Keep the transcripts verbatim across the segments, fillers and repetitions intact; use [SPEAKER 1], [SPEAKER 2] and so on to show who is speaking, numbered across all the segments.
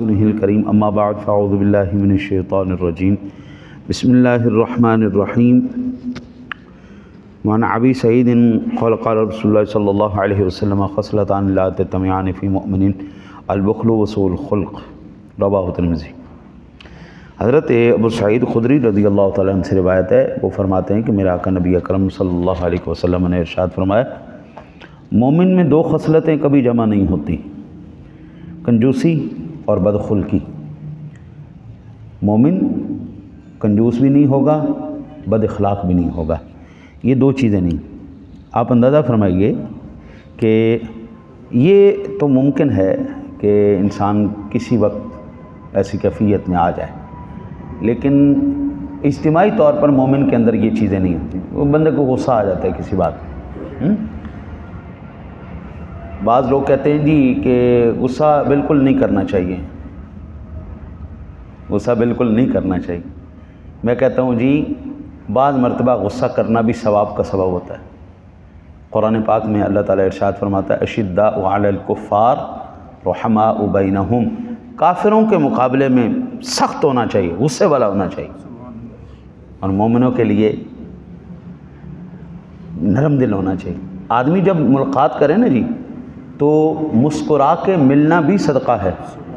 [SPEAKER 1] رسوله الكريم أما بعد فأعوذ بالله من الشيطان الرجيم بسم الله الرحمن الرحيم وعن أبي سعيد قال قال رسول الله صلى الله عليه وسلم خصلتان لا تجتمعان في مؤمن البخل وسوء الخلق رواه الترمذی۔ حضرت ابو سعید خدری رضی اللہ تعالیٰ عنہ سے روایت ہے، وہ فرماتے ہیں کہ میرے آقا نبی اکرم صلی اللہ علیہ وسلم نے ارشاد فرمایا، مومن میں دو خصلتیں کبھی جمع نہیں ہوتی، کنجوسی اور بدخلقی۔ مومن کنجوس بھی نہیں ہوگا، بد اخلاق بھی نہیں ہوگا، یہ دو چیزیں نہیں۔ آپ اندازہ فرمائیے کہ یہ تو ممکن ہے کہ انسان کسی وقت ایسی کیفیت میں آ جائے، لیکن اجتماعی طور پر مومن کے اندر یہ چیزیں نہیں ہوتی۔ وہ بندے کو غصہ آ جاتا ہے کسی بات میں۔ بعض لوگ کہتے ہیں جی کہ غصہ بالکل نہیں کرنا چاہیے، غصہ بالکل نہیں کرنا چاہیے۔ میں کہتا ہوں جی بعض مرتبہ غصہ کرنا بھی ثواب کا سبب ہوتا ہے۔ قرآن پاک میں اللہ تعالیٰ ارشاد فرماتا ہے اشداء علی الکفار رحماء بینہم، کافروں کے مقابلے میں سخت ہونا چاہیے، غصے والا ہونا چاہیے، اور مومنوں کے لیے نرم دل ہونا چاہیے۔ آدمی جب ملاقات کرے نا جی تو مسکرا کے ملنا بھی صدقہ ہے،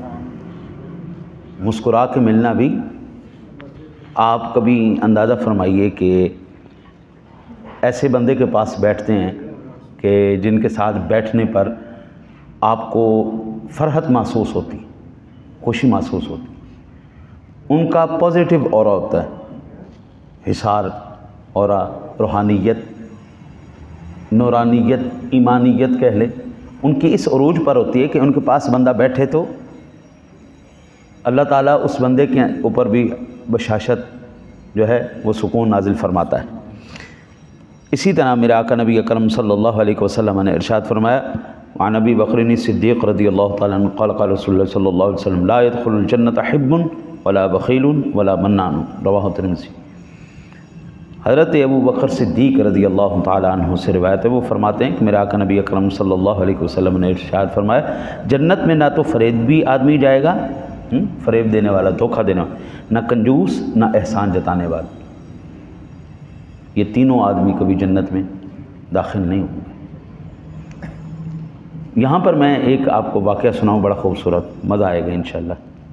[SPEAKER 1] مسکرا کے ملنا بھی۔ آپ کبھی اندازہ فرمائیے کہ ایسے بندے کے پاس بیٹھتے ہیں کہ جن کے ساتھ بیٹھنے پر آپ کو فرحت محسوس ہوتی، خوشی محسوس ہوتی، ان کا پازیٹیو اورا ہوتا ہے، حصار اورا، روحانیت، نورانیت، ایمانیت کہہ لیں، ان کی اس عروج پر ہوتی ہے کہ ان کے پاس بندہ بیٹھے تو اللہ تعالیٰ اس بندے کے اوپر بھی بشاشت جو ہے وہ سکون نازل فرماتا ہے۔ اسی طرح میرے آقا نبی اکرم صلی اللہ علیہ وسلم نے ارشاد فرمایا، وعن ابی بکر صدیق رضی اللہ تعالیٰ عنہ قال قال رسول اللہ صلی اللہ علیہ وسلم لا يدخل الجنة حب ولا بخیل ولا منان رواہ الترمذی۔ حضرت ابو بکر صدیق رضی اللہ تعالیٰ عنہ سے روایت ہے، وہ فرماتے ہیں کہ میرے آقا نبی اکرم صلی اللہ علیہ وسلم نے ارشاد فرمایا، جنت میں نہ تو فریب بھی آدمی جائے گا، فریب دینے والا، دھوکہ دینا، نہ کنجوس، نہ احسان جتانے والا، یہ تینوں آدمی کبھی جنت میں داخل نہیں ہوں گے۔ یہاں پر میں ایک آپ کو واقعہ سناؤں، بڑا خوبصورت، مزہ آئے گا انشاءاللہ۔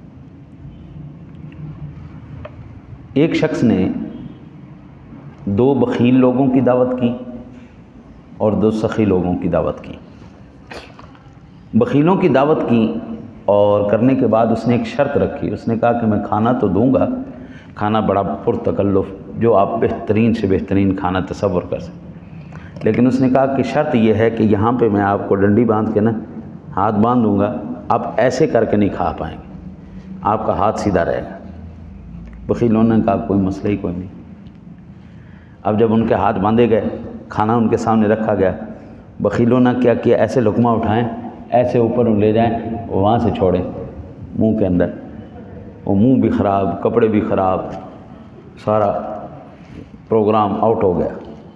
[SPEAKER 1] ایک شخص نے دو بخیل لوگوں کی دعوت کی اور دو سخی لوگوں کی دعوت کی۔ بخیلوں کی دعوت کی اور کرنے کے بعد اس نے ایک شرط رکھی، اس نے کہا کہ میں کھانا تو دوں گا، کھانا بڑا پرتکلف، جو آپ بہترین سے بہترین کھانا تصور کر سکیں، لیکن اس نے کہا کہ شرط یہ ہے کہ یہاں پہ میں آپ کو ڈنڈی باندھ کے نا ہاتھ باندھ دوں گا، آپ ایسے کر کے نہیں کھا پائیں گے، آپ کا ہاتھ سیدھا رہے گا۔ بخیلوں نے کہا کوئی مسئلہ ہی کوئی نہیں۔ اب جب ان کے ہاتھ باندھے گئے، کھانا ان کے سامنے رکھا گیا، بخیلوں نے کیا کیا، ایسے لقمہ اٹھائیں، ایسے اوپر لے جائیں، وہاں سے چھوڑیں منہ کے اندر، وہ منہ بھی خراب، کپڑے بھی خراب، سارا پروگرام آؤٹ ہو گیا۔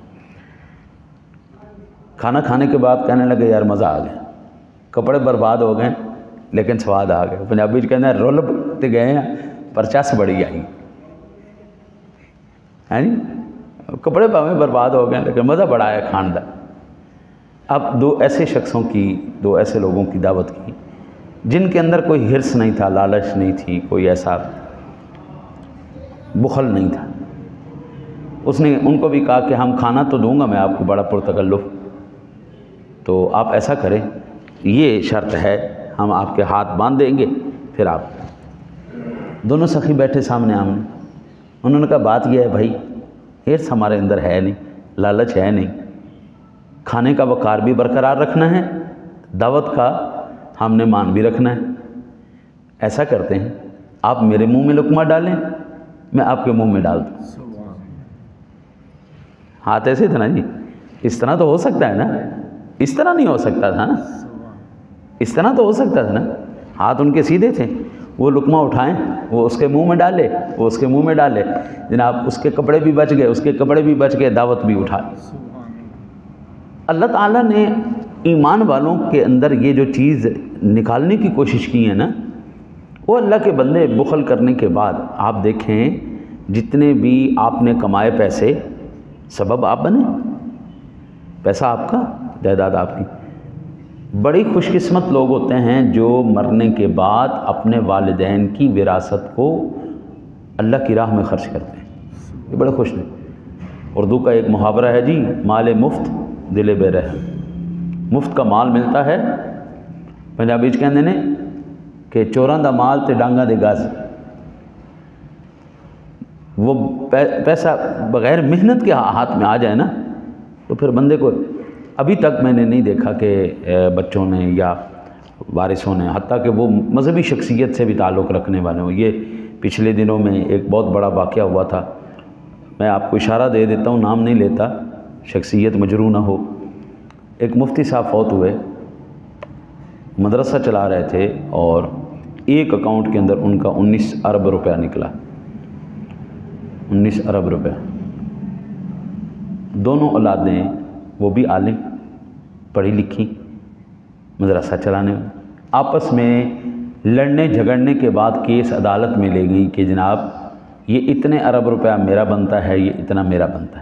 [SPEAKER 1] کھانا کھانے کے بعد کہنے لگے یار مزہ آ گیا، کپڑے برباد ہو گئے لیکن سواد آ گیا۔ پنجابی جو کہتے ہیں رول تے گئے ہیں پر چس بڑی آئی، ہے جی، کپڑے پاویں برباد ہو گئے لیکن مزہ بڑا آیا کھان دا۔ اب دو ایسے شخصوں کی، دو ایسے لوگوں کی دعوت کی جن کے اندر کوئی حرص نہیں تھا، لالچ نہیں تھی، کوئی ایسا بخل نہیں تھا۔ اس نے ان کو بھی کہا کہ ہم کھانا تو دوں گا میں آپ کو بڑا پرتکلف، تو آپ ایسا کریں، یہ شرط ہے، ہم آپ کے ہاتھ باندھ دیں گے، پھر آپ۔ دونوں سخی بیٹھے سامنے آمنے، انہوں نے کہا بات یہ ہے بھائی، حرص ہمارے اندر ہے نہیں، لالچ ہے نہیں، کھانے کا وقار بھی برقرار رکھنا ہے، دعوت کا ہم نے مان بھی رکھنا ہے۔ ایسا کرتے ہیں آپ میرے منہ میں لقمہ ڈالیں، میں آپ کے منہ میں ڈال دوں۔ ہاتھ ایسے تھا نا جی، اس طرح تو ہو سکتا ہے نا، اس طرح نہیں ہو سکتا تھا نا، اس طرح تو ہو سکتا تھا نا، ہاتھ ان کے سیدھے تھے، وہ لقمہ اٹھائیں، وہ اس کے منہ میں ڈالے، وہ اس کے منہ میں ڈالے، جناب اس کے کپڑے بھی بچ گئے، اس کے کپڑے بھی بچ گئے، دعوت بھی اٹھا۔ اللہ تعالیٰ نے ایمان والوں کے اندر یہ جو چیز نکالنے کی کوشش کی ہے نا، وہ اللہ کے بندے بخل کرنے کے بعد آپ دیکھیں جتنے بھی آپ نے کمائے پیسے، سبب آپ بنے، پیسہ آپ کا، جائیداد آپ کی۔ بڑی خوش قسمت لوگ ہوتے ہیں جو مرنے کے بعد اپنے والدین کی وراثت کو اللہ کی راہ میں خرچ کرتے ہیں، یہ بڑے خوش ہیں۔ اردو کا ایک محاورہ ہے جی، مال مفت دل بے رحم، مفت کا مال ملتا ہے، پنجابی چ کہندے نے کہ چوراں دا مال تے ڈانگاں دے گاز، وہ پیسہ بغیر محنت کے ہاتھ میں آ جائے نا تو پھر بندے کو، ابھی تک میں نے نہیں دیکھا کہ بچوں نے یا وارثوں نے، حتیٰ کہ وہ مذہبی شخصیت سے بھی تعلق رکھنے والے ہوں۔ یہ پچھلے دنوں میں ایک بہت بڑا واقعہ ہوا تھا، میں آپ کو اشارہ دے دیتا ہوں، نام نہیں لیتا، شخصیت مجروح نہ ہو۔ ایک مفتی صاحب فوت ہوئے، مدرسہ چلا رہے تھے اور ایک اکاؤنٹ کے اندر ان کا انیس ارب روپیہ نکلا، انیس ارب روپیہ۔ دونوں اولادیں، وہ بھی عالم، پڑھی لکھی، مدرسہ چلانے میں، آپس میں لڑنے جھگڑنے کے بعد کیس عدالت میں لے گئی کہ جناب یہ اتنے ارب روپیہ میرا بنتا ہے، یہ اتنا میرا بنتا ہے۔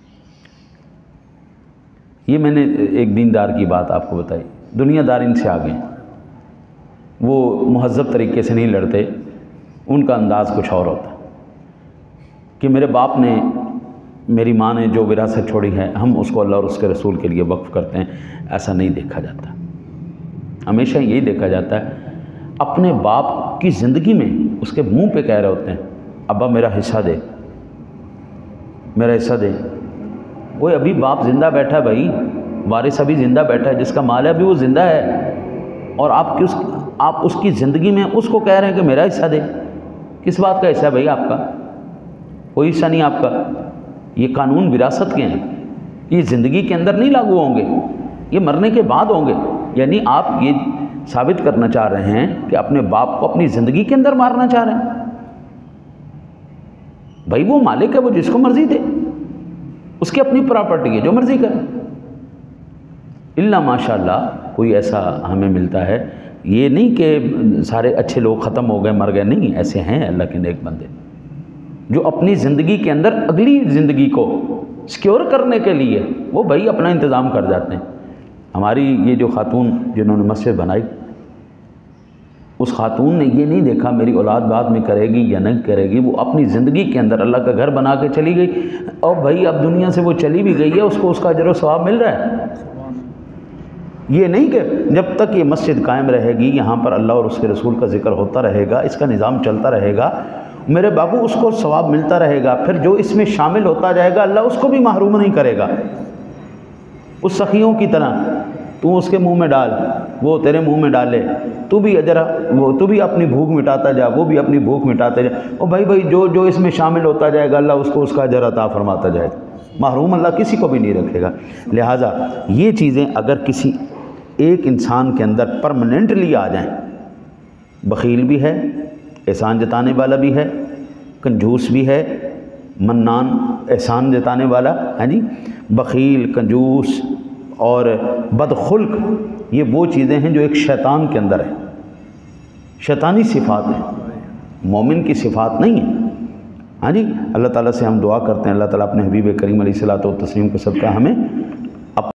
[SPEAKER 1] یہ میں نے ایک دیندار کی بات آپ کو بتائی، دنیا دار ان سے آگے ہیں، وہ مہذب طریقے سے نہیں لڑتے، ان کا انداز کچھ اور ہوتا ہے کہ میرے باپ نے، میری ماں نے جو وراثت چھوڑی ہے ہم اس کو اللہ اور اس کے رسول کے لیے وقف کرتے ہیں، ایسا نہیں دیکھا جاتا۔ ہمیشہ یہی دیکھا جاتا ہے اپنے باپ کی زندگی میں اس کے منہ پہ کہہ رہے ہوتے ہیں ابا میرا حصہ دے، میرا حصہ دے۔ وہ ابھی باپ زندہ بیٹھا ہے بھائی، وارث ابھی زندہ بیٹھا ہے، جس کا مال ہے ابھی وہ زندہ ہے، اور آپ کی اس آپ اس کی زندگی میں اس کو کہہ رہے ہیں کہ میرا حصہ دے۔ کس بات کا حصہ ہے بھائی آپ کا؟ کوئی حصہ نہیں آپ کا۔ یہ قانون وراثت کے ہیں، یہ زندگی کے اندر نہیں لاگو ہوں گے، یہ مرنے کے بعد ہوں گے۔ یعنی آپ یہ ثابت کرنا چاہ رہے ہیں کہ اپنے باپ کو اپنی زندگی کے اندر مارنا چاہ رہے ہیں؟ بھائی وہ مالک ہے، وہ جس کو مرضی دے، اس کی اپنی پراپرٹی ہے، جو مرضی کرے۔ اللہ ماشاء اللہ کوئی ایسا ہمیں ملتا ہے، یہ نہیں کہ سارے اچھے لوگ ختم ہو گئے مر گئے، نہیں، ایسے ہیں اللہ کے نیک بندے جو اپنی زندگی کے اندر اگلی زندگی کو سیکیور کرنے کے لیے وہ بھائی اپنا انتظام کر جاتے ہیں۔ ہماری یہ جو خاتون جنہوں نے مسجد بنائی، اس خاتون نے یہ نہیں دیکھا میری اولاد بعد میں کرے گی یا نہیں کرے گی، وہ اپنی زندگی کے اندر اللہ کا گھر بنا کے چلی گئی، اور بھائی اب دنیا سے وہ چلی بھی گئی ہے، اس کو اس کا اجر و ثواب مل رہا ہے۔ یہ نہیں کہ جب تک یہ مسجد قائم رہے گی، یہاں پر اللہ اور اس کے رسول کا ذکر ہوتا رہے گا، اس کا نظام چلتا رہے گا، میرے بابو اس کو ثواب ملتا رہے گا، پھر جو اس میں شامل ہوتا جائے گا اللہ اس کو بھی محروم نہیں کرے گا۔ اس سخیوں کی طرح تو اس کے منہ میں ڈال، وہ تیرے منہ میں ڈالے، تو بھی اجر، وہ تو بھی اپنی بھوک مٹاتا جا، وہ بھی اپنی بھوک مٹاتے جا، اور بھائی بھائی جو جو اس میں شامل ہوتا جائے گا اللہ اس کو اس کا اجر عطا فرماتا جائے گا، محروم اللہ کسی کو بھی نہیں رکھے گا۔ لہٰذا یہ چیزیں اگر کسی ایک انسان کے اندر پرماننٹلی آ جائیں، بخیل بھی ہے، احسان جتانے والا بھی ہے، کنجوس بھی ہے، منان احسان جتانے والا، ہاں جی، بخیل، کنجوس اور بدخلق، یہ وہ چیزیں ہیں جو ایک شیطان کے اندر ہیں، شیطانی صفات ہیں، مومن کی صفات نہیں ہیں۔ ہاں جی، اللہ تعالیٰ سے ہم دعا کرتے ہیں اللہ تعالیٰ اپنے حبیب کریم علیہ الصلوۃ والتسلیم کے صدقہ ہمیں